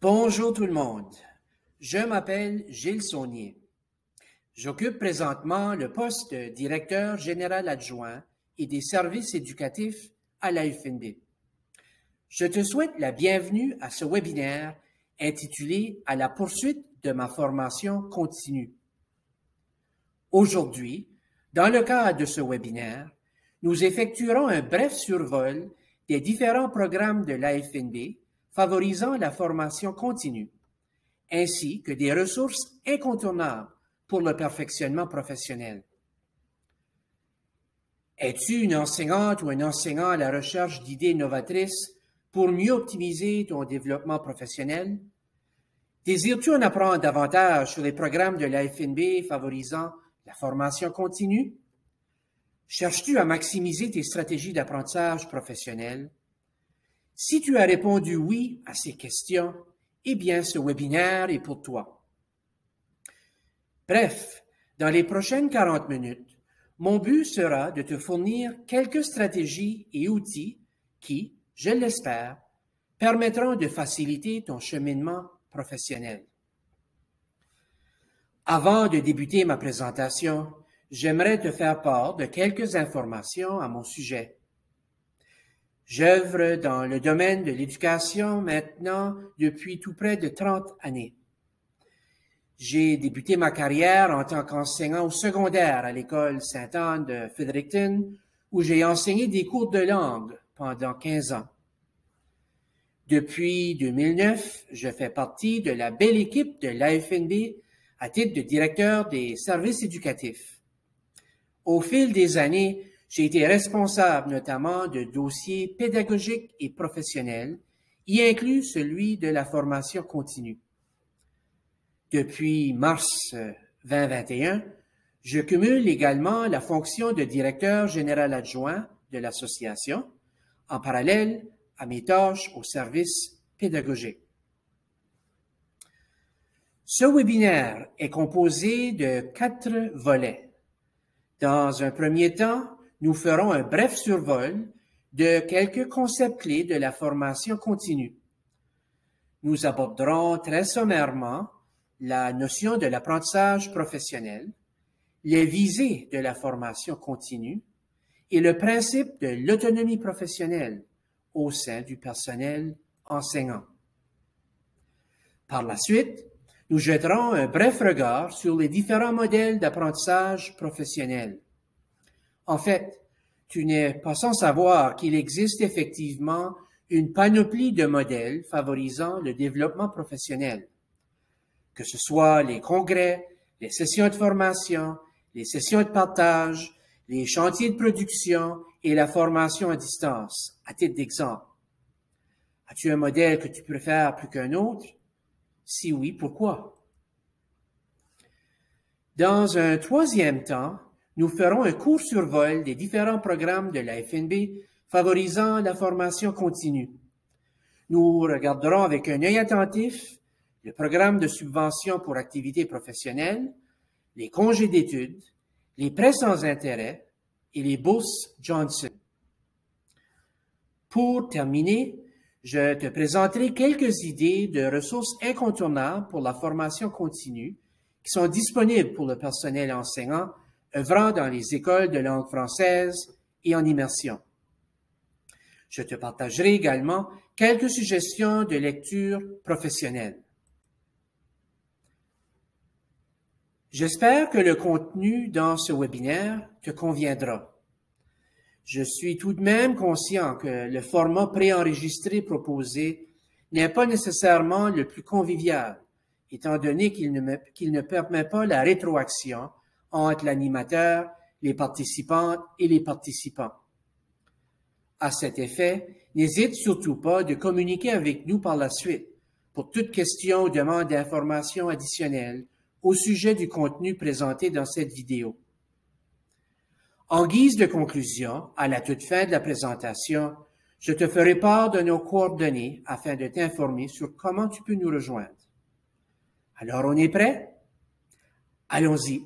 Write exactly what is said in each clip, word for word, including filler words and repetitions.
Bonjour tout le monde, je m'appelle Gilles Saunier. J'occupe présentement le poste de directeur général adjoint et des services éducatifs à l'A F N B. Je te souhaite la bienvenue à ce webinaire intitulé « À la poursuite de ma formation continue ». Aujourd'hui, dans le cadre de ce webinaire, nous effectuerons un bref survol des différents programmes de l'A F N B favorisant la formation continue, ainsi que des ressources incontournables pour le perfectionnement professionnel. Es-tu une enseignante ou un enseignant à la recherche d'idées novatrices pour mieux optimiser ton développement professionnel? Désires-tu en apprendre davantage sur les programmes de l'A F N B favorisant la formation continue? Cherches-tu à maximiser tes stratégies d'apprentissage professionnel? Si tu as répondu oui à ces questions, eh bien, ce webinaire est pour toi. Bref, dans les prochaines quarante minutes, mon but sera de te fournir quelques stratégies et outils qui, je l'espère, permettront de faciliter ton cheminement professionnel. Avant de débuter ma présentation, j'aimerais te faire part de quelques informations à mon sujet. J'œuvre dans le domaine de l'éducation maintenant depuis tout près de trente années. J'ai débuté ma carrière en tant qu'enseignant au secondaire à l'école Sainte-Anne de Fredericton, où j'ai enseigné des cours de langue pendant quinze ans. Depuis deux mille neuf, je fais partie de la belle équipe de l'A F N B à titre de directeur des services éducatifs. Au fil des années, j'ai été responsable notamment de dossiers pédagogiques et professionnels, y inclus celui de la formation continue. Depuis mars deux mille vingt et un, je cumule également la fonction de directeur général adjoint de l'association, en parallèle à mes tâches au service pédagogique. Ce webinaire est composé de quatre volets. Dans un premier temps, nous ferons un bref survol de quelques concepts clés de la formation continue. Nous aborderons très sommairement la notion de l'apprentissage professionnel, les visées de la formation continue et le principe de l'autonomie professionnelle au sein du personnel enseignant. Par la suite, nous jetterons un bref regard sur les différents modèles d'apprentissage professionnel. En fait, tu n'es pas sans savoir qu'il existe effectivement une panoplie de modèles favorisant le développement professionnel, que ce soit les congrès, les sessions de formation, les sessions de partage, les chantiers de production et la formation à distance, à titre d'exemple. As-tu un modèle que tu préfères plus qu'un autre? Si oui, pourquoi? Dans un troisième temps, nous ferons un court survol des différents programmes de l'A F N B favorisant la formation continue. Nous regarderons avec un œil attentif le programme de subvention pour activités professionnelles, les congés d'études, les prêts sans intérêt et les bourses Johnson. Pour terminer, je te présenterai quelques idées de ressources incontournables pour la formation continue qui sont disponibles pour le personnel enseignant œuvrant dans les écoles de langue française et en immersion. Je te partagerai également quelques suggestions de lecture professionnelle. J'espère que le contenu dans ce webinaire te conviendra. Je suis tout de même conscient que le format préenregistré proposé n'est pas nécessairement le plus convivial, étant donné qu'il ne, qu'il ne permet pas la rétroaction entre l'animateur, les participantes et les participants. À cet effet, n'hésite surtout pas de communiquer avec nous par la suite pour toute question ou demande d'informations additionnelles au sujet du contenu présenté dans cette vidéo. En guise de conclusion, à la toute fin de la présentation, je te ferai part de nos coordonnées afin de t'informer sur comment tu peux nous rejoindre. Alors, on est prêt? Allons-y.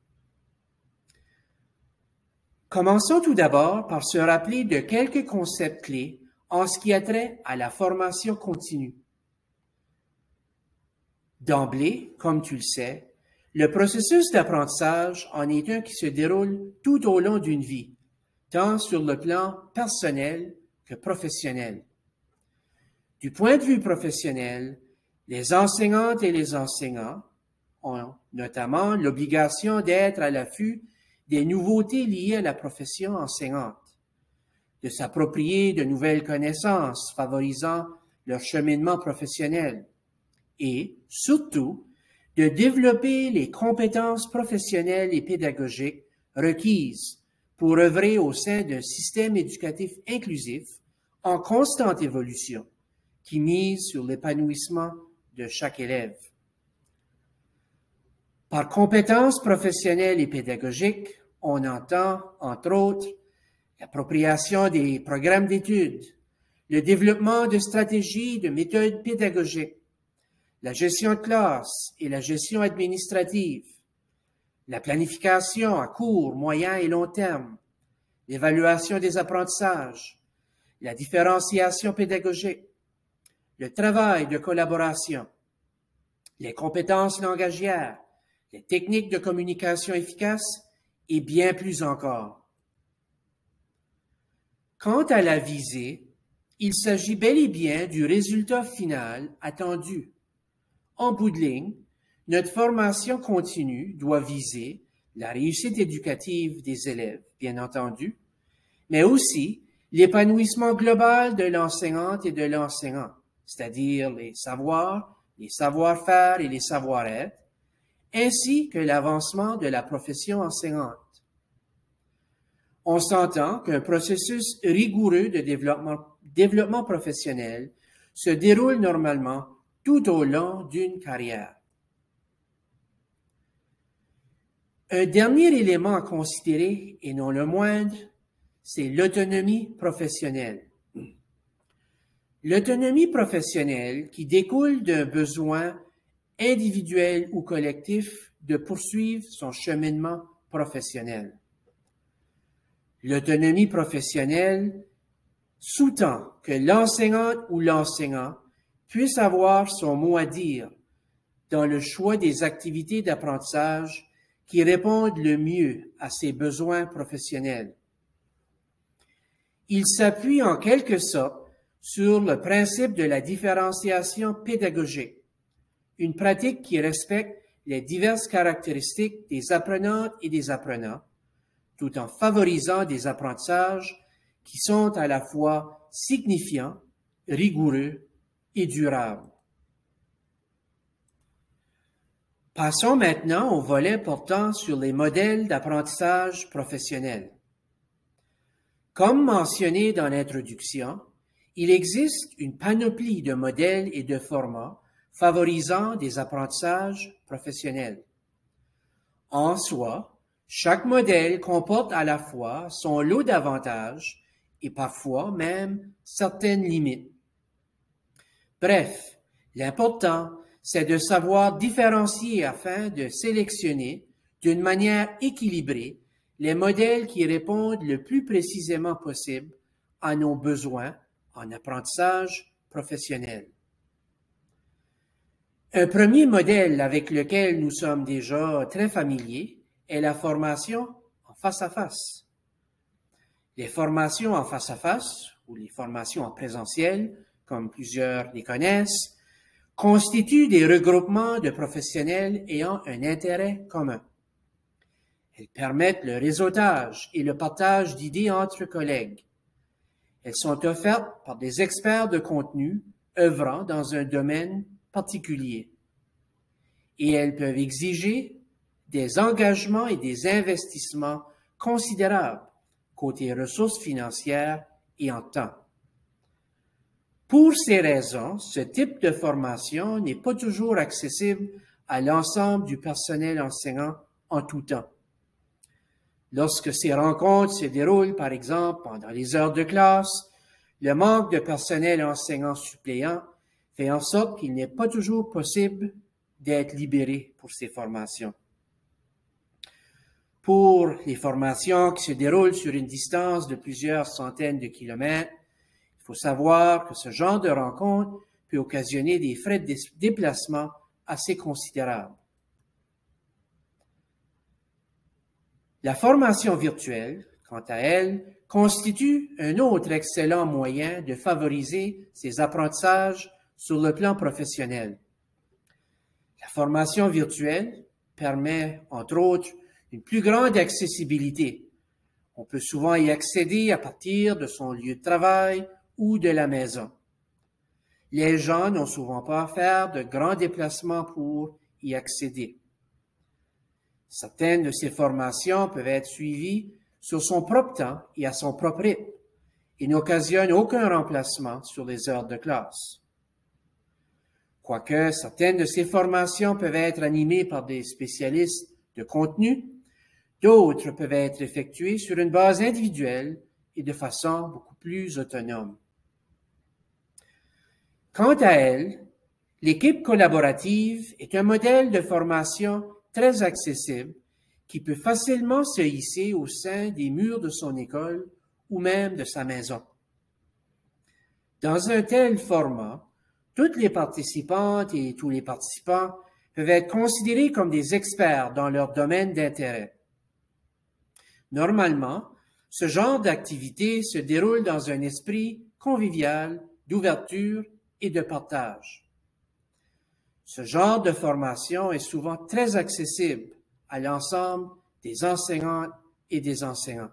Commençons tout d'abord par se rappeler de quelques concepts clés en ce qui a trait à la formation continue. D'emblée, comme tu le sais, le processus d'apprentissage en est un qui se déroule tout au long d'une vie, tant sur le plan personnel que professionnel. Du point de vue professionnel, les enseignantes et les enseignants ont notamment l'obligation d'être à l'affût des nouveautés liées à la profession enseignante, de s'approprier de nouvelles connaissances favorisant leur cheminement professionnel et, surtout, de développer les compétences professionnelles et pédagogiques requises pour œuvrer au sein d'un système éducatif inclusif en constante évolution qui mise sur l'épanouissement de chaque élève. Par compétences professionnelles et pédagogiques, on entend, entre autres, l'appropriation des programmes d'études, le développement de stratégies de méthodes pédagogiques, la gestion de classe et la gestion administrative, la planification à court, moyen et long terme, l'évaluation des apprentissages, la différenciation pédagogique, le travail de collaboration, les compétences langagières, les techniques de communication efficaces et bien plus encore. Quant à la visée, il s'agit bel et bien du résultat final attendu. En bout de ligne, notre formation continue doit viser la réussite éducative des élèves, bien entendu, mais aussi l'épanouissement global de l'enseignante et de l'enseignant, c'est-à-dire les savoirs, les savoir-faire et les savoir-être, ainsi que l'avancement de la profession enseignante. On s'entend qu'un processus rigoureux de développement, développement professionnel se déroule normalement tout au long d'une carrière. Un dernier élément à considérer, et non le moindre, c'est l'autonomie professionnelle. L'autonomie professionnelle qui découle d'un besoin individuel ou collectif de poursuivre son cheminement professionnel. L'autonomie professionnelle sous-tend que l'enseignante ou l'enseignant puisse avoir son mot à dire dans le choix des activités d'apprentissage qui répondent le mieux à ses besoins professionnels. Il s'appuie en quelque sorte sur le principe de la différenciation pédagogique, une pratique qui respecte les diverses caractéristiques des apprenantes et des apprenants, tout en favorisant des apprentissages qui sont à la fois signifiants, rigoureux et durables. Passons maintenant au volet portant sur les modèles d'apprentissage professionnel. Comme mentionné dans l'introduction, il existe une panoplie de modèles et de formats favorisant des apprentissages professionnels. En soi, chaque modèle comporte à la fois son lot d'avantages et parfois même certaines limites. Bref, l'important, c'est de savoir différencier afin de sélectionner d'une manière équilibrée les modèles qui répondent le plus précisément possible à nos besoins en apprentissage professionnel. Un premier modèle avec lequel nous sommes déjà très familiers est la formation en face-à-face. Les formations en face-à-face, ou les formations en présentiel, comme plusieurs les connaissent, constituent des regroupements de professionnels ayant un intérêt commun. Elles permettent le réseautage et le partage d'idées entre collègues. Elles sont offertes par des experts de contenu œuvrant dans un domaine particulier. Et elles peuvent exiger des engagements et des investissements considérables côté ressources financières et en temps. Pour ces raisons, ce type de formation n'est pas toujours accessible à l'ensemble du personnel enseignant en tout temps. Lorsque ces rencontres se déroulent, par exemple, pendant les heures de classe, le manque de personnel enseignant suppléant fait en sorte qu'il n'est pas toujours possible d'être libéré pour ces formations. Pour les formations qui se déroulent sur une distance de plusieurs centaines de kilomètres, il faut savoir que ce genre de rencontre peut occasionner des frais de déplacement assez considérable. La formation virtuelle, quant à elle, constitue un autre excellent moyen de favoriser ces apprentissages sur le plan professionnel. La formation virtuelle permet, entre autres, une plus grande accessibilité. On peut souvent y accéder à partir de son lieu de travail ou de la maison. Les gens n'ont souvent pas à faire de grands déplacements pour y accéder. Certaines de ces formations peuvent être suivies sur son propre temps et à son propre rythme et n'occasionnent aucun remplacement sur les heures de classe. Quoique certaines de ces formations peuvent être animées par des spécialistes de contenu, d'autres peuvent être effectuées sur une base individuelle et de façon beaucoup plus autonome. Quant à elle, l'équipe collaborative est un modèle de formation très accessible qui peut facilement se hisser au sein des murs de son école ou même de sa maison. Dans un tel format, toutes les participantes et tous les participants peuvent être considérés comme des experts dans leur domaine d'intérêt. Normalement, ce genre d'activité se déroule dans un esprit convivial, d'ouverture et de partage. Ce genre de formation est souvent très accessible à l'ensemble des enseignantes et des enseignants.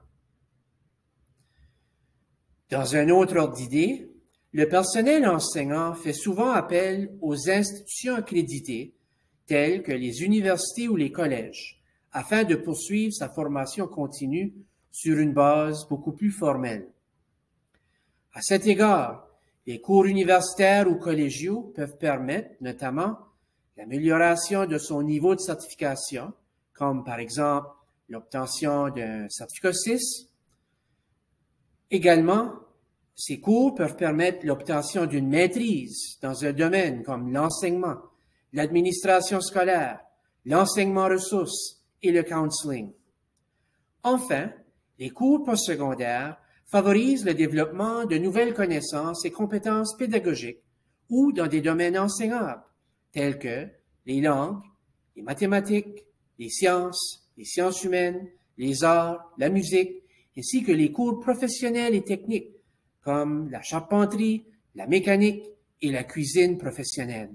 Dans un autre ordre d'idée, le personnel enseignant fait souvent appel aux institutions accréditées, telles que les universités ou les collèges, afin de poursuivre sa formation continue sur une base beaucoup plus formelle. À cet égard, les cours universitaires ou collégiaux peuvent permettre notamment l'amélioration de son niveau de certification, comme par exemple l'obtention d'un certificat C I S. Également, ces cours peuvent permettre l'obtention d'une maîtrise dans un domaine comme l'enseignement, l'administration scolaire, l'enseignement ressources et le counseling. Enfin, les cours postsecondaires favorisent le développement de nouvelles connaissances et compétences pédagogiques ou dans des domaines enseignables, tels que les langues, les mathématiques, les sciences, les sciences humaines, les arts, la musique, ainsi que les cours professionnels et techniques, comme la charpenterie, la mécanique et la cuisine professionnelle.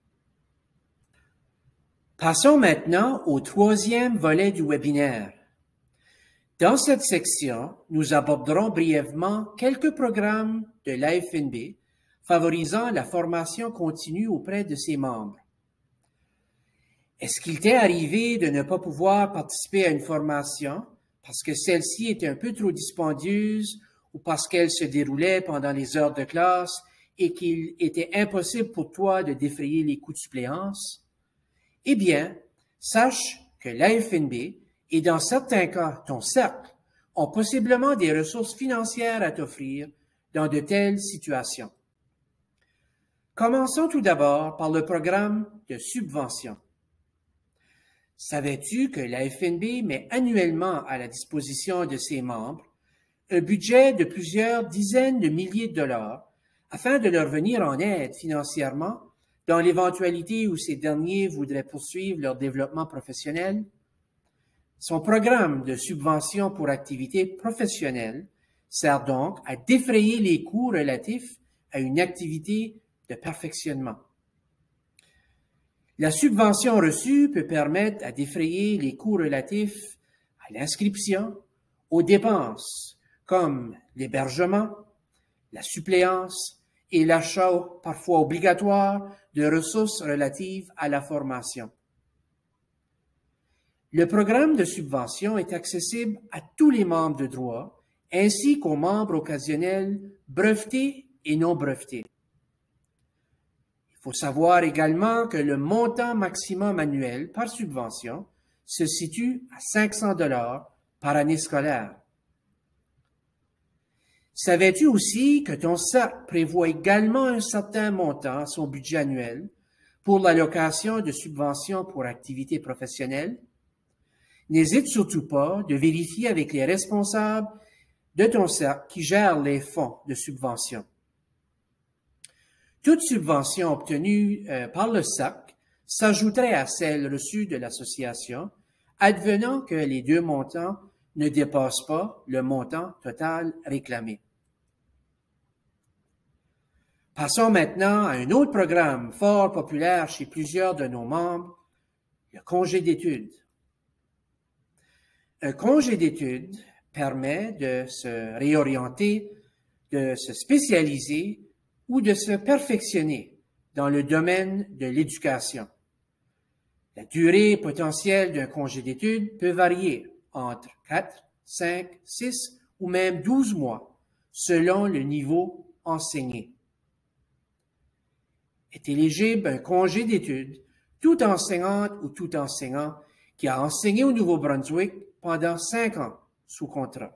Passons maintenant au troisième volet du webinaire. Dans cette section, nous aborderons brièvement quelques programmes de l'A F N B favorisant la formation continue auprès de ses membres. Est-ce qu'il t'est arrivé de ne pas pouvoir participer à une formation parce que celle-ci était un peu trop dispendieuse ou parce qu'elle se déroulait pendant les heures de classe et qu'il était impossible pour toi de défrayer les coûts de suppléance? Eh bien, sache que l'A F N B et dans certains cas ton cercle ont possiblement des ressources financières à t'offrir dans de telles situations. Commençons tout d'abord par le programme de subvention. Savais-tu que l'A F N B met annuellement à la disposition de ses membres un budget de plusieurs dizaines de milliers de dollars afin de leur venir en aide financièrement dans l'éventualité où ces derniers voudraient poursuivre leur développement professionnel? Son programme de subvention pour activités professionnelles sert donc à défrayer les coûts relatifs à une activité de perfectionnement. La subvention reçue peut permettre à défrayer les coûts relatifs à l'inscription, aux dépenses comme l'hébergement, la suppléance et l'achat parfois obligatoire de ressources relatives à la formation. Le programme de subvention est accessible à tous les membres de droit, ainsi qu'aux membres occasionnels brevetés et non brevetés. Il faut savoir également que le montant maximum annuel par subvention se situe à cinq cents dollars par année scolaire. Savais-tu aussi que ton cercle prévoit également un certain montant à son budget annuel pour l'allocation de subventions pour activités professionnelles? N'hésite surtout pas de vérifier avec les responsables de ton cercle qui gèrent les fonds de subvention. Toute subvention obtenue euh, par le cercle s'ajouterait à celle reçue de l'association, advenant que les deux montants ne dépassent pas le montant total réclamé. Passons maintenant à un autre programme fort populaire chez plusieurs de nos membres, le congé d'études. Un congé d'études permet de se réorienter, de se spécialiser ou de se perfectionner dans le domaine de l'éducation. La durée potentielle d'un congé d'études peut varier entre quatre, cinq, six ou même douze mois selon le niveau enseigné. Est éligible un congé d'études tout enseignante ou tout enseignant qui a enseigné au Nouveau-Brunswick pendant cinq ans sous contrat.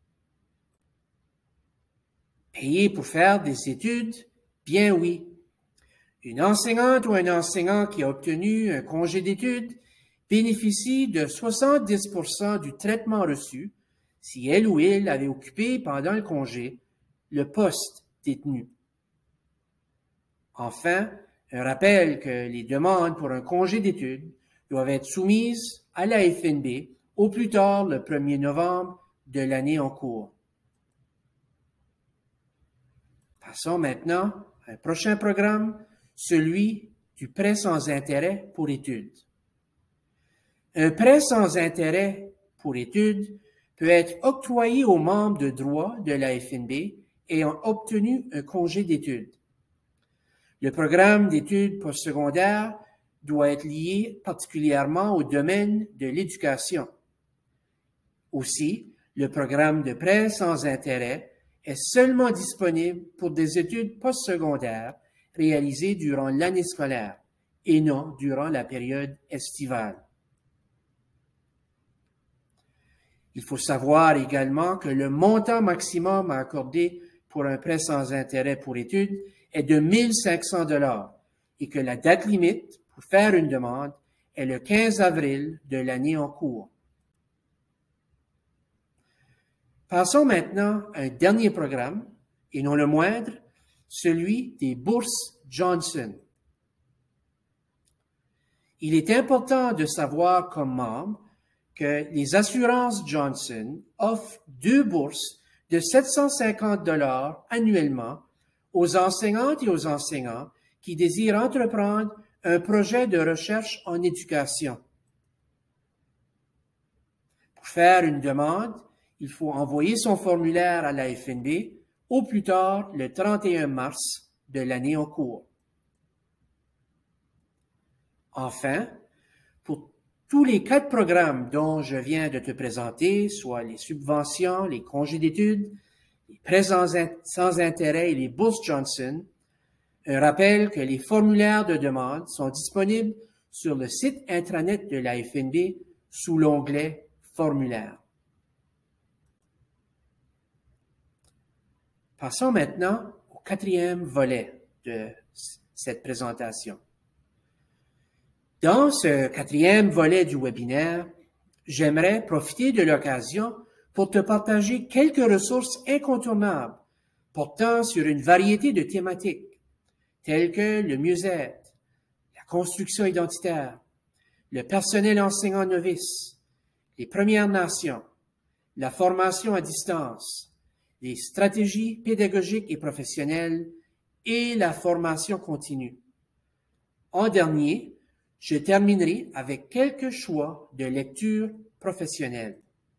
Payer pour faire des études? Bien oui. Une enseignante ou un enseignant qui a obtenu un congé d'études bénéficie de soixante-dix pour cent du traitement reçu si elle ou il avait occupé pendant le congé le poste détenu. Enfin, un rappel que les demandes pour un congé d'études doivent être soumises à la F N B au plus tard le premier novembre de l'année en cours. Passons maintenant à un prochain programme, celui du prêt sans intérêt pour études. Un prêt sans intérêt pour études peut être octroyé aux membres de droit de la F N B ayant obtenu un congé d'études. Le programme d'études postsecondaires doit être lié particulièrement au domaine de l'éducation. Aussi, le programme de prêt sans intérêt est seulement disponible pour des études postsecondaires réalisées durant l'année scolaire et non durant la période estivale. Il faut savoir également que le montant maximum à accorder pour un prêt sans intérêt pour études est de mille cinq cents dollars et que la date limite pour faire une demande est le quinze avril de l'année en cours. Passons maintenant à un dernier programme, et non le moindre, celui des bourses Johnson. Il est important de savoir comme membre que les assurances Johnson offrent deux bourses de sept cent cinquante dollars annuellement aux enseignantes et aux enseignants qui désirent entreprendre un projet de recherche en éducation. Pour faire une demande, il faut envoyer son formulaire à la F N B au plus tard le trente et un mars de l'année en cours. Enfin, pour tous les quatre programmes dont je viens de te présenter, soit les subventions, les congés d'études, les prêts sans intérêt et les bourses Johnson, un rappel que les formulaires de demande sont disponibles sur le site intranet de la F N B sous l'onglet « Formulaire ». Passons maintenant au quatrième volet de cette présentation. Dans ce quatrième volet du webinaire, j'aimerais profiter de l'occasion pour te partager quelques ressources incontournables portant sur une variété de thématiques telles que le mieux-être, la construction identitaire, le personnel enseignant novice, les Premières Nations, la formation à distance, les stratégies pédagogiques et professionnelles et la formation continue. En dernier, je terminerai avec quelques choix de lecture professionnelle.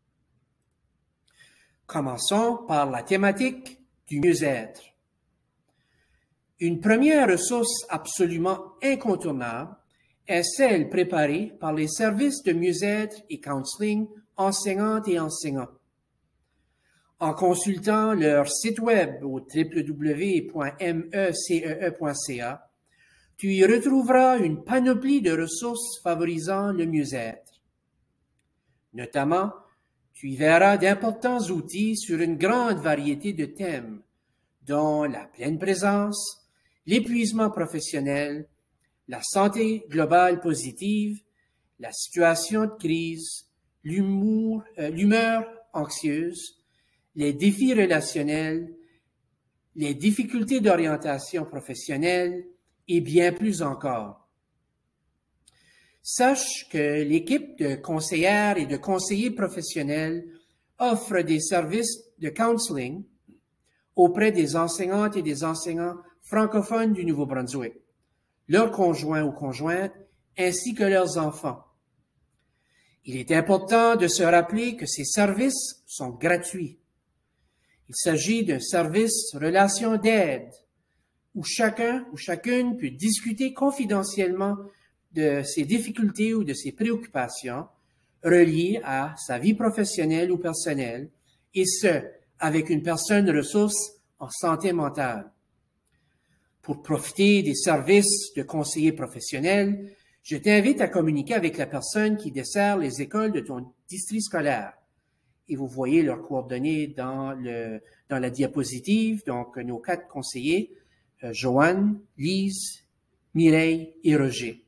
Commençons par la thématique du mieux-être. Une première ressource absolument incontournable est celle préparée par les services de mieux-être et counseling enseignantes et enseignants. En consultant leur site web au w w w point mecee point c a, tu y retrouveras une panoplie de ressources favorisant le mieux-être. Notamment, tu y verras d'importants outils sur une grande variété de thèmes, dont la pleine présence, l'épuisement professionnel, la santé globale positive, la situation de crise, l'humour, euh, l'humeur anxieuse, les défis relationnels, les difficultés d'orientation professionnelle et bien plus encore. sache que l'équipe de conseillères et de conseillers professionnels offre des services de counseling auprès des enseignantes et des enseignants francophones du Nouveau-Brunswick, leurs conjoints ou conjointes, ainsi que leurs enfants. Il est important de se rappeler que ces services sont gratuits. Il s'agit d'un service relation d'aide où chacun ou chacune peut discuter confidentiellement de ses difficultés ou de ses préoccupations reliées à sa vie professionnelle ou personnelle, et ce, avec une personne ressource en santé mentale. Pour profiter des services de conseiller professionnel, je t'invite à communiquer avec la personne qui dessert les écoles de ton district scolaire. Et vous voyez leurs coordonnées dans, le, dans la diapositive, donc nos quatre conseillers, euh, Joanne, Lise, Mireille et Roger.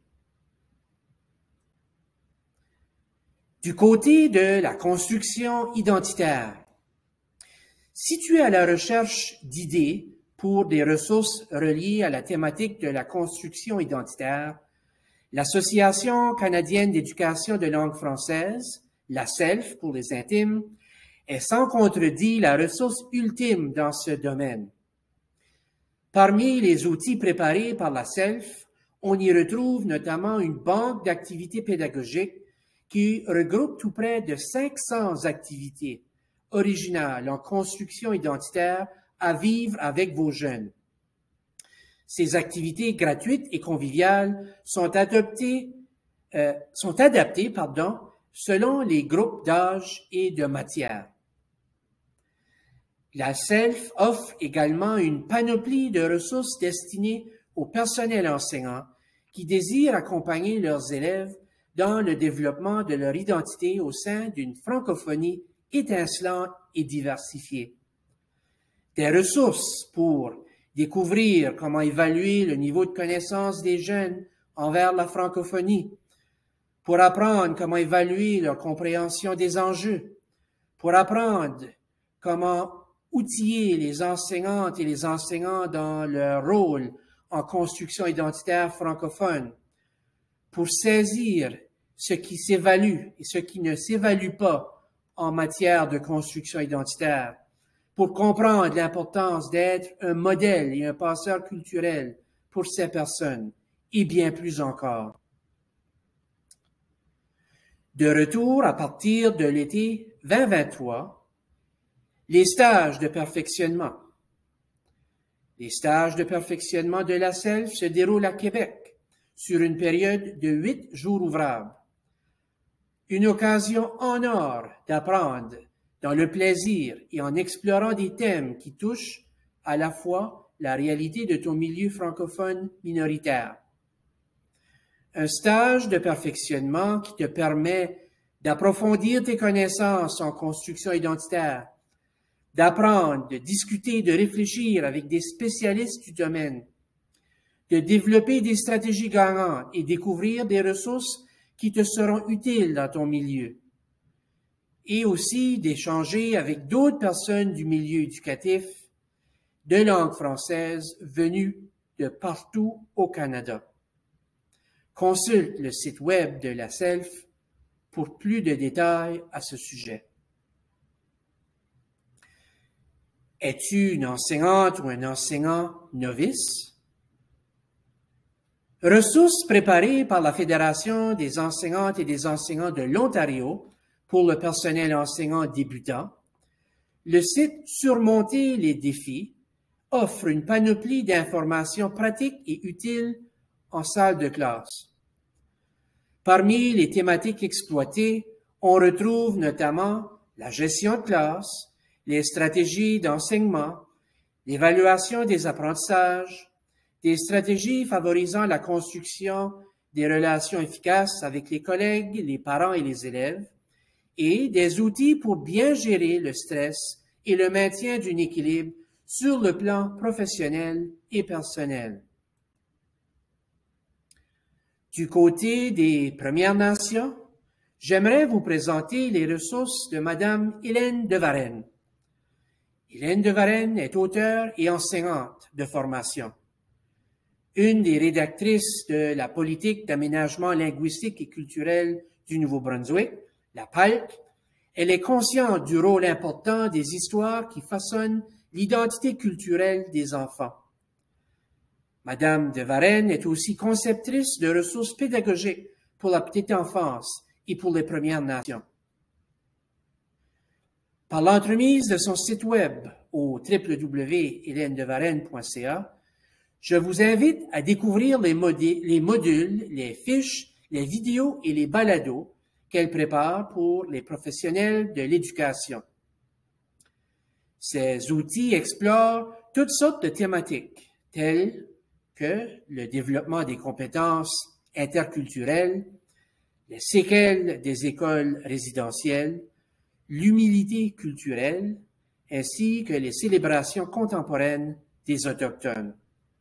Du côté de la construction identitaire, si tu es à la recherche d'idées pour des ressources reliées à la thématique de la construction identitaire, l'Association canadienne d'éducation de langue française, la S E L F pour les intimes, est sans contredit la ressource ultime dans ce domaine. Parmi les outils préparés par la S E L F, on y retrouve notamment une banque d'activités pédagogiques qui regroupe tout près de cinq cents activités originales en construction identitaire à vivre avec vos jeunes. Ces activités gratuites et conviviales sont adoptées, euh, sont adaptées, pardon, selon les groupes d'âge et de matière. La S E L F offre également une panoplie de ressources destinées au personnel enseignant qui désirent accompagner leurs élèves dans le développement de leur identité au sein d'une francophonie étincelante et diversifiée. Des ressources pour découvrir comment évaluer le niveau de connaissance des jeunes envers la francophonie, pour apprendre comment évaluer leur compréhension des enjeux, pour apprendre comment outiller les enseignantes et les enseignants dans leur rôle en construction identitaire francophone, pour saisir ce qui s'évalue et ce qui ne s'évalue pas en matière de construction identitaire, pour comprendre l'importance d'être un modèle et un passeur culturel pour ces personnes, et bien plus encore. De retour à partir de l'été vingt vingt-trois, les stages de perfectionnement. Les stages de perfectionnement de la S E L F se déroulent à Québec sur une période de huit jours ouvrables. Une occasion en or d'apprendre dans le plaisir et en explorant des thèmes qui touchent à la fois la réalité de ton milieu francophone minoritaire. Un stage de perfectionnement qui te permet d'approfondir tes connaissances en construction identitaire, d'apprendre, de discuter, de réfléchir avec des spécialistes du domaine, de développer des stratégies gagnantes et découvrir des ressources qui te seront utiles dans ton milieu, et aussi d'échanger avec d'autres personnes du milieu éducatif de langue française venues de partout au Canada. Consulte le site web de la S E L F pour plus de détails à ce sujet. Es-tu une enseignante ou un enseignant novice? Ressources préparées par la Fédération des enseignantes et des enseignants de l'Ontario pour le personnel enseignant débutant, le site Surmonter les défis offre une panoplie d'informations pratiques et utiles en salle de classe. Parmi les thématiques exploitées, on retrouve notamment la gestion de classe, les stratégies d'enseignement, l'évaluation des apprentissages, des stratégies favorisant la construction des relations efficaces avec les collègues, les parents et les élèves, et des outils pour bien gérer le stress et le maintien d'un équilibre sur le plan professionnel et personnel. Du côté des Premières Nations, j'aimerais vous présenter les ressources de Madame Hélène de Varenne. Hélène de Varenne est auteure et enseignante de formation. une des rédactrices de la politique d'aménagement linguistique et culturel du Nouveau-Brunswick, la P A L C, elle est consciente du rôle important des histoires qui façonnent l'identité culturelle des enfants. Madame de Varenne est aussi conceptrice de ressources pédagogiques pour la petite enfance et pour les Premières Nations. Par l'entremise de son site web au w w w point hélène de varenne point c a, je vous invite à découvrir les, les modules, les fiches, les vidéos et les balados qu'elle prépare pour les professionnels de l'éducation. Ces outils explorent toutes sortes de thématiques, telles que le développement des compétences interculturelles, les séquelles des écoles résidentielles, l'humilité culturelle, ainsi que les célébrations contemporaines des Autochtones.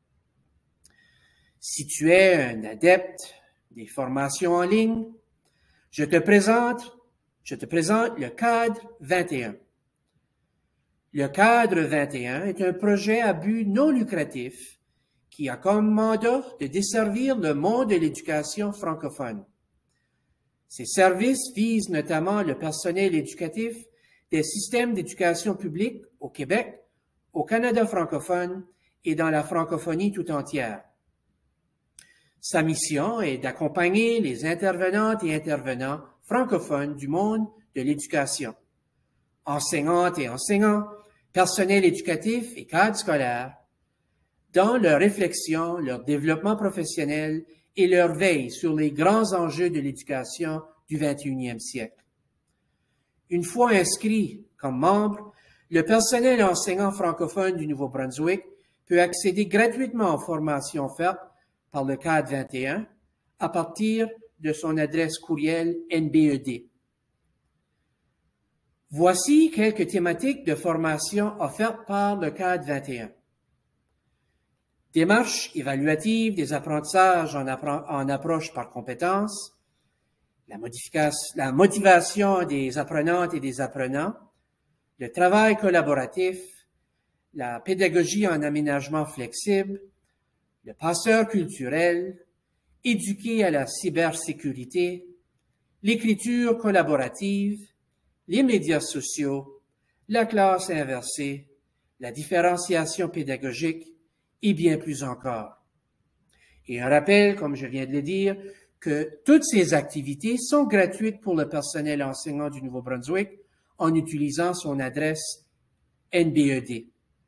Si tu es un adepte des formations en ligne, je te présente, je te présente le Cadre vingt et un. Le Cadre vingt et un est un projet à but non lucratif qui a comme mandat de desservir le monde de l'éducation francophone. Ces services visent notamment le personnel éducatif des systèmes d'éducation publique au Québec, au Canada francophone et dans la francophonie tout entière. Sa mission est d'accompagner les intervenantes et intervenants francophones du monde de l'éducation, enseignantes et enseignants, personnel éducatif et cadres scolaires, dans leur réflexion, leur développement professionnel et leur veille sur les grands enjeux de l'éducation du vingt et unième siècle. Une fois inscrit comme membre, le personnel enseignant francophone du Nouveau-Brunswick peut accéder gratuitement aux formations offertes par le Cadre vingt et un à partir de son adresse courriel N B E D. Voici quelques thématiques de formation offertes par le Cadre vingt et un. Démarche évaluative des apprentissages en, appro en approche par compétences, la, la motivation des apprenantes et des apprenants, le travail collaboratif, la pédagogie en aménagement flexible, le passeur culturel, éduquer à la cybersécurité, l'écriture collaborative, les médias sociaux, la classe inversée, la différenciation pédagogique, et bien plus encore. Et un rappel, comme je viens de le dire, que toutes ces activités sont gratuites pour le personnel enseignant du Nouveau-Brunswick en utilisant son adresse N B E D.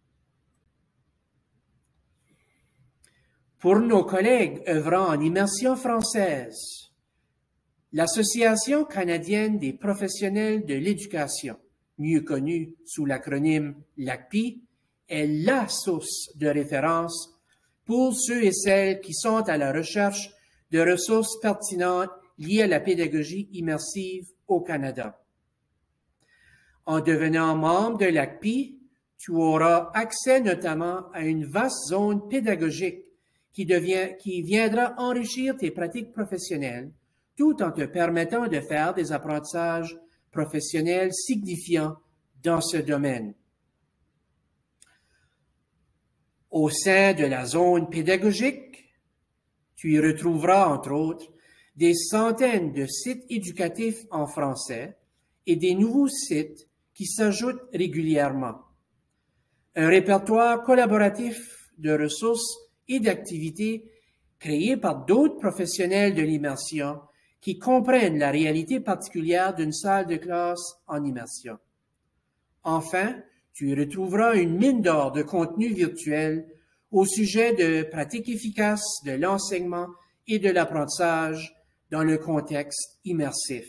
Pour nos collègues œuvrant en immersion française, l'Association canadienne des professionnels de l'éducation, mieux connue sous l'acronyme L A C P I, est la source de référence pour ceux et celles qui sont à la recherche de ressources pertinentes liées à la pédagogie immersive au Canada. En devenant membre de L A C P I, tu auras accès notamment à une vaste zone pédagogique qui, devient, qui viendra enrichir tes pratiques professionnelles tout en te permettant de faire des apprentissages professionnels signifiants dans ce domaine. Au sein de la zone pédagogique, tu y retrouveras, entre autres, des centaines de sites éducatifs en français et des nouveaux sites qui s'ajoutent régulièrement. Un répertoire collaboratif de ressources et d'activités créés par d'autres professionnels de l'immersion qui comprennent la réalité particulière d'une salle de classe en immersion. Enfin, tu y retrouveras une mine d'or de contenu virtuel au sujet de pratiques efficaces de l'enseignement et de l'apprentissage dans le contexte immersif.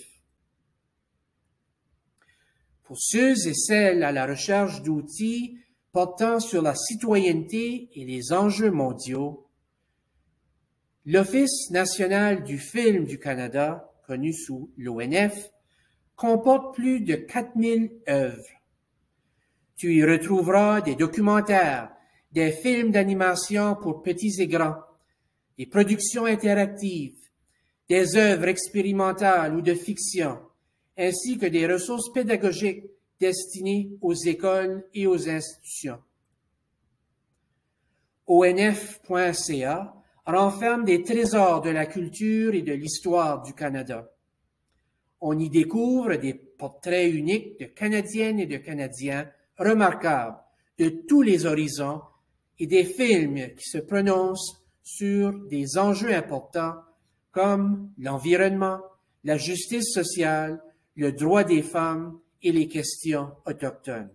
Pour ceux et celles à la recherche d'outils portant sur la citoyenneté et les enjeux mondiaux, l'Office national du film du Canada, connu sous l'O N F, comporte plus de quatre mille œuvres. Tu y retrouveras des documentaires, des films d'animation pour petits et grands, des productions interactives, des œuvres expérimentales ou de fiction, ainsi que des ressources pédagogiques destinées aux écoles et aux institutions. O N F point C A renferme des trésors de la culture et de l'histoire du Canada. On y découvre des portraits uniques de Canadiennes et de Canadiens remarquables de tous les horizons et des films qui se prononcent sur des enjeux importants comme l'environnement, la justice sociale, le droit des femmes et les questions autochtones.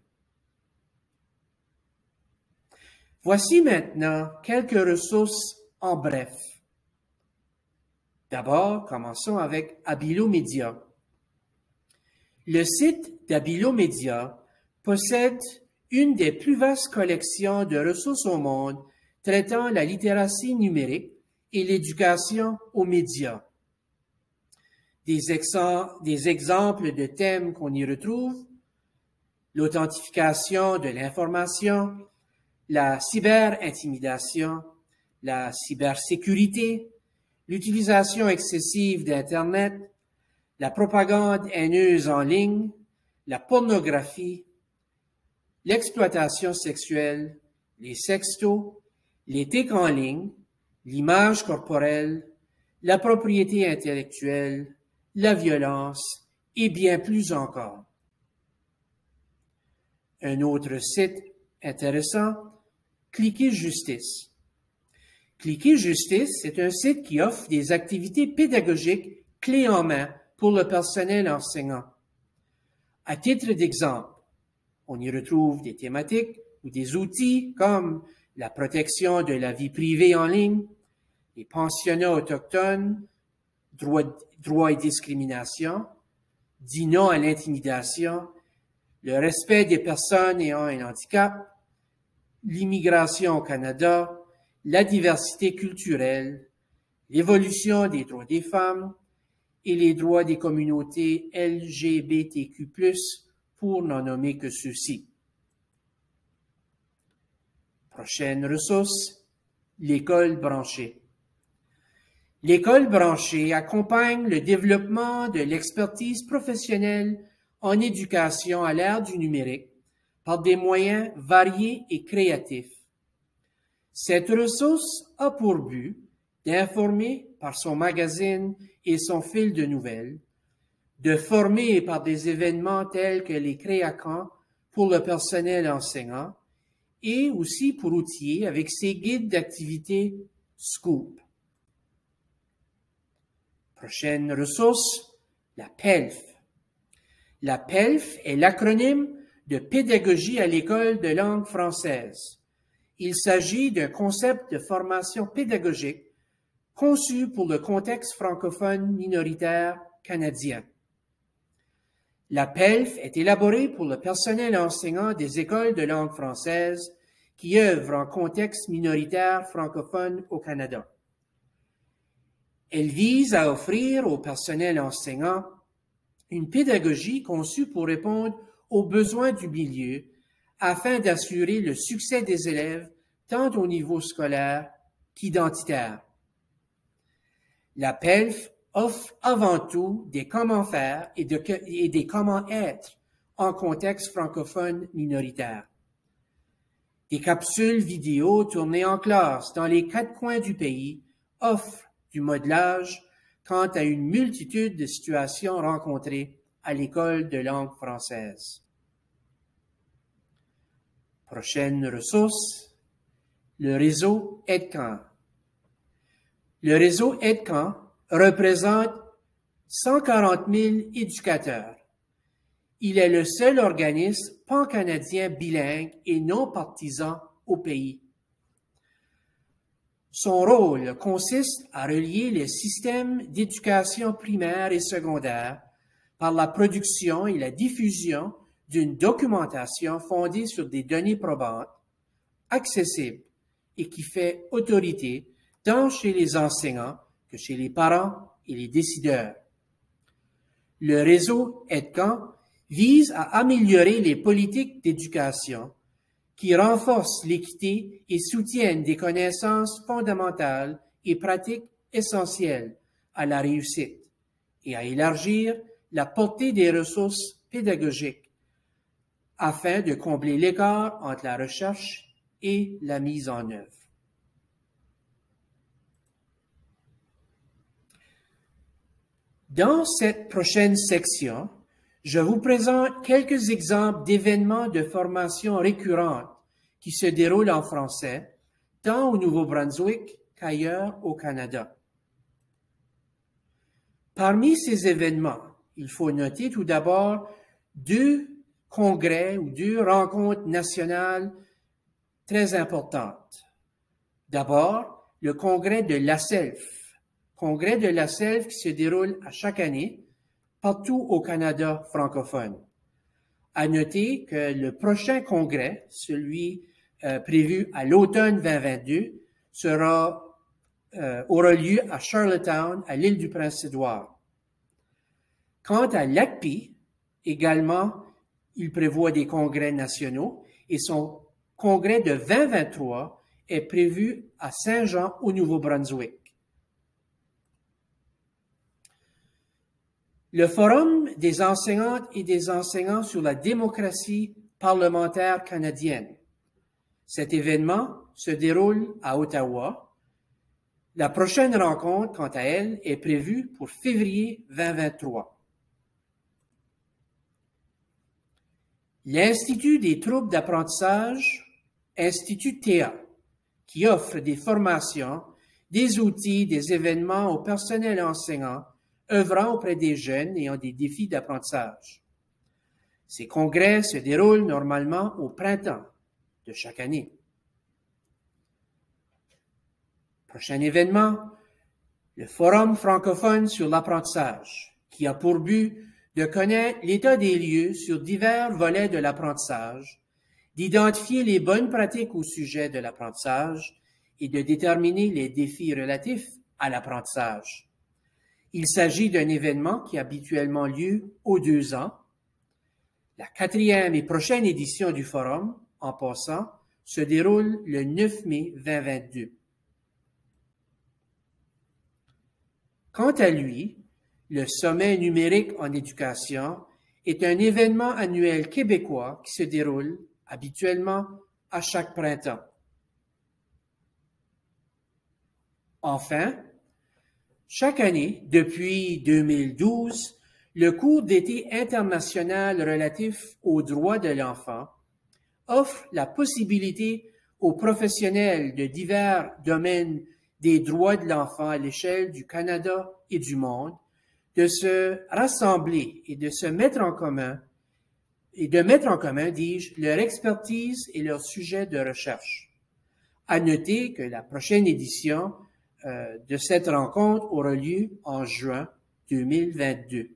Voici maintenant quelques ressources en bref. D'abord, commençons avec Abilomedia. Le site d'Abilomedia possède une des plus vastes collections de ressources au monde traitant la littératie numérique et l'éducation aux médias. Des, ex- des exemples de thèmes qu'on y retrouve: l'authentification de l'information, la cyberintimidation, la cybersécurité, l'utilisation excessive d'Internet, la propagande haineuse en ligne, la pornographie, l'exploitation sexuelle, les sextos, les tics en ligne, l'image corporelle, la propriété intellectuelle, la violence et bien plus encore. Un autre site intéressant, Cliquez Justice. Cliquez Justice est un site qui offre des activités pédagogiques clés en main pour le personnel enseignant. À titre d'exemple, on y retrouve des thématiques ou des outils comme la protection de la vie privée en ligne, les pensionnats autochtones, droits droit et discrimination, dit non à l'intimidation, le respect des personnes ayant un handicap, l'immigration au Canada, la diversité culturelle, l'évolution des droits des femmes et les droits des communautés L G B T Q plus, pour n'en nommer que ceux-ci. Prochaine ressource, l'école branchée. L'école branchée accompagne le développement de l'expertise professionnelle en éducation à l'ère du numérique par des moyens variés et créatifs. Cette ressource a pour but d'informer par son magazine et son fil de nouvelles, de former par des événements tels que les créacamps pour le personnel enseignant et aussi pour outiller avec ses guides d'activités Scoop. Prochaine ressource, la P E L F. La P E L F est l'acronyme de Pédagogie à l'école de langue française. Il s'agit d'un concept de formation pédagogique conçu pour le contexte francophone minoritaire canadien. La P E L F est élaborée pour le personnel enseignant des écoles de langue française qui œuvrent en contexte minoritaire francophone au Canada. Elle vise à offrir au personnel enseignant une pédagogie conçue pour répondre aux besoins du milieu afin d'assurer le succès des élèves tant au niveau scolaire qu'identitaire. La P E L F offre avant tout des comment faire et, de, et des comment être en contexte francophone minoritaire. Des capsules vidéo tournées en classe dans les quatre coins du pays offrent du modelage quant à une multitude de situations rencontrées à l'école de langue française. Prochaine ressource, le réseau Edcamp. Le réseau Edcamp représente cent quarante mille éducateurs. Il est le seul organisme pan-canadien bilingue et non partisan au pays. Son rôle consiste à relier les systèmes d'éducation primaire et secondaire par la production et la diffusion d'une documentation fondée sur des données probantes, accessibles et qui fait autorité tant chez les enseignants que chez les parents et les décideurs. Le réseau Edcamp vise à améliorer les politiques d'éducation qui renforcent l'équité et soutiennent des connaissances fondamentales et pratiques essentielles à la réussite et à élargir la portée des ressources pédagogiques afin de combler l'écart entre la recherche et la mise en œuvre. Dans cette prochaine section, je vous présente quelques exemples d'événements de formation récurrentes qui se déroulent en français, tant au Nouveau-Brunswick qu'ailleurs au Canada. Parmi ces événements, il faut noter tout d'abord deux congrès ou deux rencontres nationales très importantes. D'abord, le congrès de la S E L F, congrès de la S E L F qui se déroule à chaque année partout au Canada francophone. À noter que le prochain congrès, celui euh, prévu à l'automne vingt vingt-deux, sera, euh, aura lieu à Charlottetown, à l'île du Prince-Édouard. Quant à l'A C P I, également, il prévoit des congrès nationaux et son congrès de vingt vingt-trois est prévu à Saint-Jean au Nouveau-Brunswick. Le Forum des enseignantes et des enseignants sur la démocratie parlementaire canadienne. Cet événement se déroule à Ottawa. La prochaine rencontre, quant à elle, est prévue pour février vingt vingt-trois. L'Institut des troubles d'apprentissage, Institut T A, qui offre des formations, des outils, des événements au personnel enseignant œuvrant auprès des jeunes ayant des défis d'apprentissage. Ces congrès se déroulent normalement au printemps de chaque année. Prochain événement, le Forum francophone sur l'apprentissage, qui a pour but de connaître l'état des lieux sur divers volets de l'apprentissage, d'identifier les bonnes pratiques au sujet de l'apprentissage et de déterminer les défis relatifs à l'apprentissage. Il s'agit d'un événement qui a habituellement lieu aux deux ans. La quatrième et prochaine édition du Forum, en passant, se déroule le neuf mai vingt vingt-deux. Quant à lui, le Sommet numérique en éducation est un événement annuel québécois qui se déroule habituellement à chaque printemps. Enfin, chaque année, depuis deux mille douze, le cours d'été international relatif aux droits de l'enfant offre la possibilité aux professionnels de divers domaines des droits de l'enfant à l'échelle du Canada et du monde de se rassembler et de se mettre en commun, et de mettre en commun, dis-je, leur expertise et leurs sujets de recherche. À noter que la prochaine édition euh, de cette rencontre aura lieu en juin deux mille vingt-deux.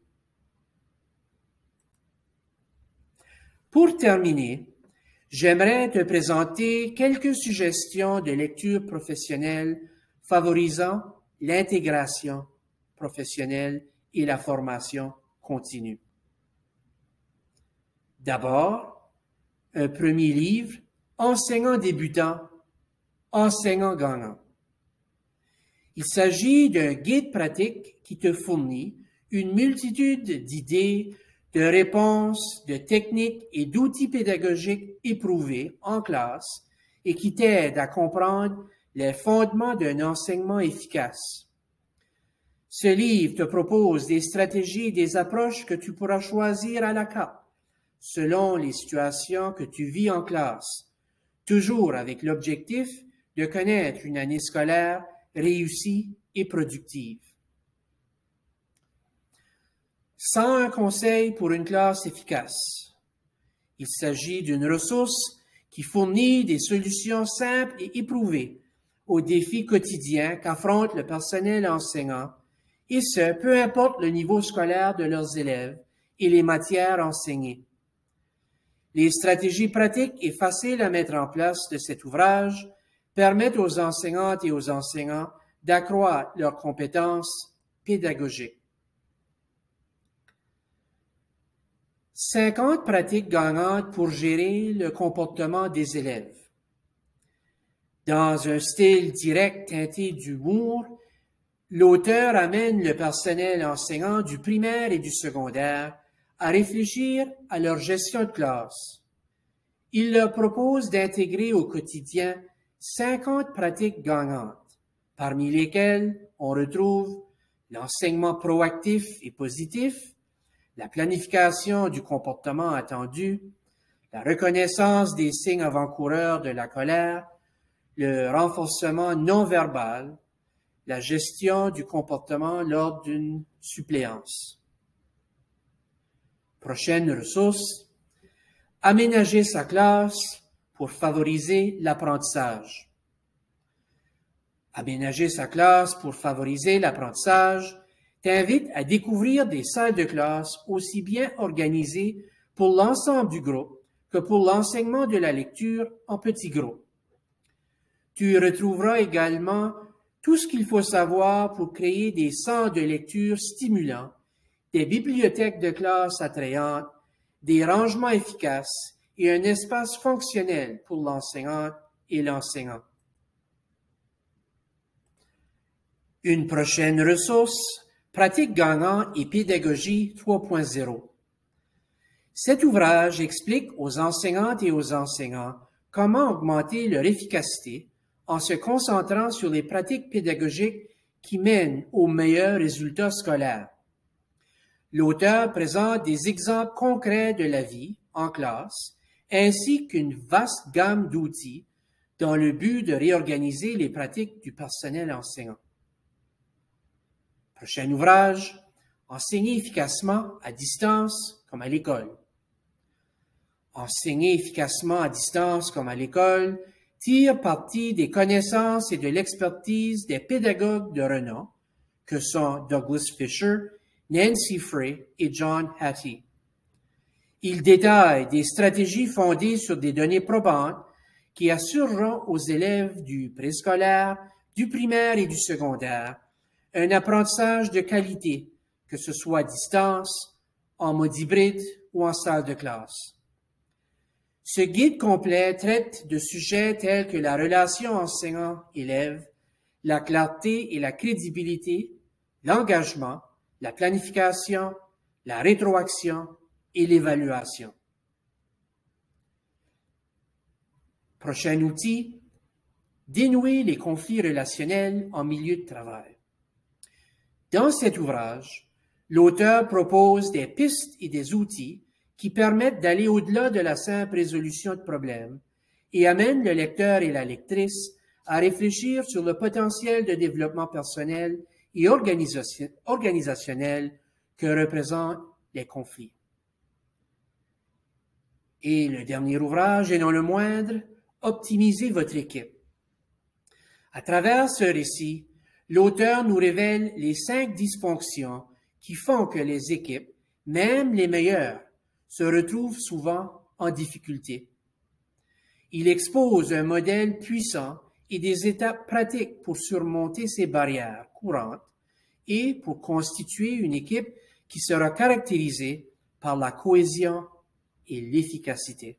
Pour terminer, j'aimerais te présenter quelques suggestions de lecture professionnelle favorisant l'intégration professionnelle et la formation continue. D'abord, un premier livre, Enseignant débutant, enseignant gagnant. Il s'agit d'un guide pratique qui te fournit une multitude d'idées, de réponses, de techniques et d'outils pédagogiques éprouvés en classe et qui t'aide à comprendre les fondements d'un enseignement efficace. Ce livre te propose des stratégies et des approches que tu pourras choisir à la carte, selon les situations que tu vis en classe, toujours avec l'objectif de connaître une année scolaire réussie et productive. cent un conseils pour une classe efficace. Il s'agit d'une ressource qui fournit des solutions simples et éprouvées aux défis quotidiens qu'affronte le personnel enseignant, et ce, peu importe le niveau scolaire de leurs élèves et les matières enseignées. Les stratégies pratiques et faciles à mettre en place de cet ouvrage permettent aux enseignantes et aux enseignants d'accroître leurs compétences pédagogiques. cinquante pratiques gagnantes pour gérer le comportement des élèves. Dans un style direct teinté d'humour, l'auteur amène le personnel enseignant du primaire et du secondaire à réfléchir à leur gestion de classe. Il leur propose d'intégrer au quotidien cinquante pratiques gagnantes, parmi lesquelles on retrouve l'enseignement proactif et positif, la planification du comportement attendu, la reconnaissance des signes avant-coureurs de la colère, le renforcement non-verbal, la gestion du comportement lors d'une suppléance. Prochaine ressource, aménager sa classe pour favoriser l'apprentissage. Aménager sa classe pour favoriser l'apprentissage t'invite à découvrir des salles de classe aussi bien organisées pour l'ensemble du groupe que pour l'enseignement de la lecture en petits groupes. Tu y retrouveras également tout ce qu'il faut savoir pour créer des centres de lecture stimulants, des bibliothèques de classe attrayantes, des rangements efficaces et un espace fonctionnel pour l'enseignante et l'enseignant. Une prochaine ressource, pratique gagnant et pédagogie trois point zéro. Cet ouvrage explique aux enseignantes et aux enseignants comment augmenter leur efficacité en se concentrant sur les pratiques pédagogiques qui mènent aux meilleurs résultats scolaires. L'auteur présente des exemples concrets de la vie en classe, ainsi qu'une vaste gamme d'outils dans le but de réorganiser les pratiques du personnel enseignant. Prochain ouvrage, enseigner efficacement à distance comme à l'école. Enseigner efficacement à distance comme à l'école tire parti des connaissances et de l'expertise des pédagogues de renom que sont Douglas Fisher, Nancy Frey et John Hattie. Il détaille des stratégies fondées sur des données probantes qui assureront aux élèves du préscolaire, du primaire et du secondaire un apprentissage de qualité, que ce soit à distance, en mode hybride ou en salle de classe. Ce guide complet traite de sujets tels que la relation enseignant-élève, la clarté et la crédibilité, l'engagement, la planification, la rétroaction et l'évaluation. Prochain outil, dénouer les conflits relationnels en milieu de travail. Dans cet ouvrage, l'auteur propose des pistes et des outils qui permettent d'aller au-delà de la simple résolution de problèmes et amènent le lecteur et la lectrice à réfléchir sur le potentiel de développement personnel et organisationnel que représentent les conflits. Et le dernier ouvrage, et non le moindre, optimiser votre équipe. À travers ce récit, l'auteur nous révèle les cinq dysfonctions qui font que les équipes, même les meilleures, se retrouvent souvent en difficulté. Il expose un modèle puissant et des étapes pratiques pour surmonter ces barrières courantes et pour constituer une équipe qui sera caractérisée par la cohésion et l'efficacité.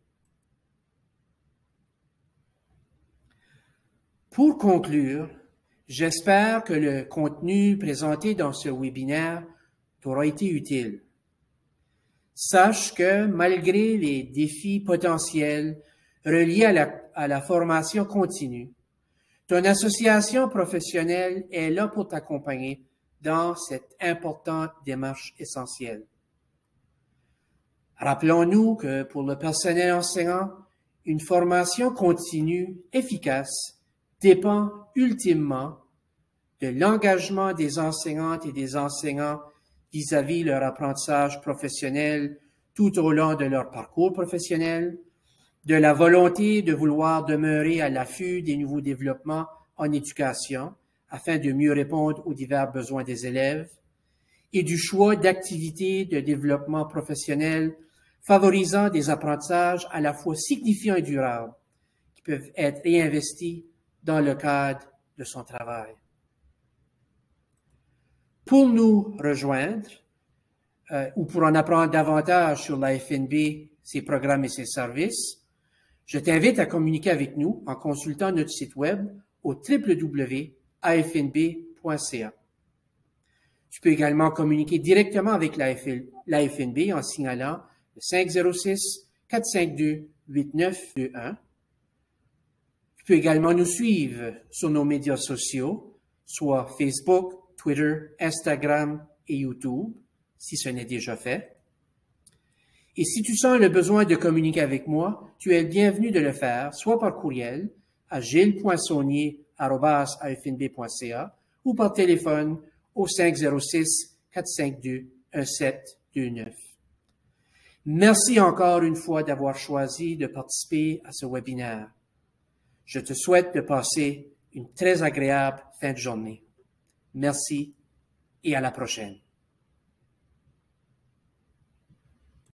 Pour conclure, j'espère que le contenu présenté dans ce webinaire t'aura été utile. Sache que malgré les défis potentiels reliés à la, à la formation continue, ton association professionnelle est là pour t'accompagner dans cette importante démarche essentielle. Rappelons-nous que pour le personnel enseignant, une formation continue efficace dépend ultimement de l'engagement des enseignantes et des enseignants vis-à-vis leur apprentissage professionnel tout au long de leur parcours professionnel, de la volonté de vouloir demeurer à l'affût des nouveaux développements en éducation afin de mieux répondre aux divers besoins des élèves, et du choix d'activités de développement professionnel favorisant des apprentissages à la fois signifiants et durables qui peuvent être réinvestis dans le cadre de son travail. Pour nous rejoindre euh, ou pour en apprendre davantage sur l'A F N B, ses programmes et ses services, je t'invite à communiquer avec nous en consultant notre site web au w w w point a f n b point c a. Tu peux également communiquer directement avec l'A F N B en signalant le cinq zéro six, quatre cinq deux, huit neuf deux un. Tu peux également nous suivre sur nos médias sociaux, soit Facebook, Twitter, Instagram et YouTube, si ce n'est déjà fait. Et si tu sens le besoin de communiquer avec moi, tu es le bienvenu de le faire, soit par courriel à gilles point saunier arobase a f n b point c a ou par téléphone au cinq zéro six, quatre cinq deux, un sept deux neuf. Merci encore une fois d'avoir choisi de participer à ce webinaire. Je te souhaite de passer une très agréable fin de journée. Merci et à la prochaine.